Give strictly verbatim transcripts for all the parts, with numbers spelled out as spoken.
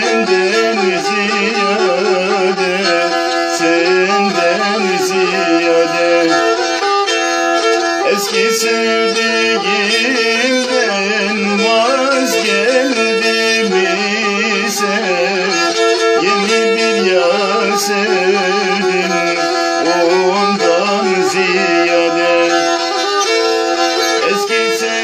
senden ziyade, senden ziyade. Eski sevdiğimden vazgeçtim ise yeni bir yar sevdim ondan ziyade. Eski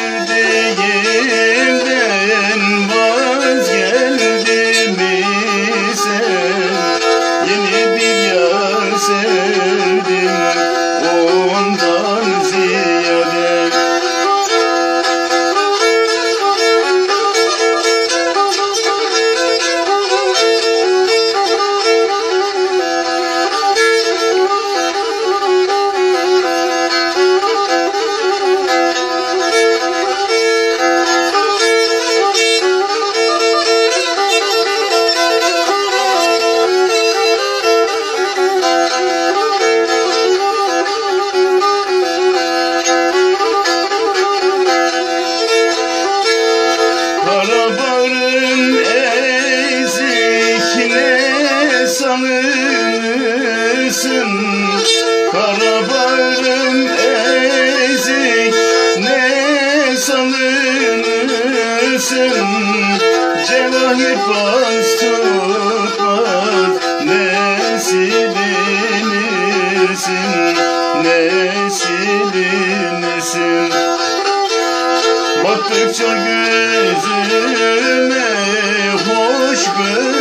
sevdiğimden vazgeçtim ise yeni bir yar sevdim ondan ziyade. Karabarın ezikine sanırsın, karabarın ezik ne sanırsın, cevahir pas tutmaz ne silinirsin, ne silinirsin. Baktıkça gözüme hoş görünüyorsun.